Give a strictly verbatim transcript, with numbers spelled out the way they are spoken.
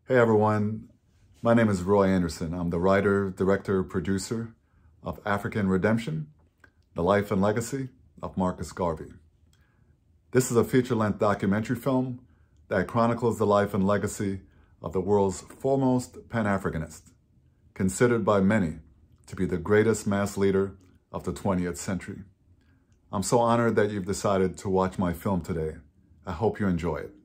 Hey everyone, my name is Roy Anderson. I'm the writer, director, producer of African Redemption, The Life and Legacy of Marcus Garvey. This is a feature-length documentary film that chronicles the life and legacy of the world's foremost Pan-Africanist, considered by many to be the greatest mass leader of the twentieth century. I'm so honored that you've decided to watch my film today. I hope you enjoy it.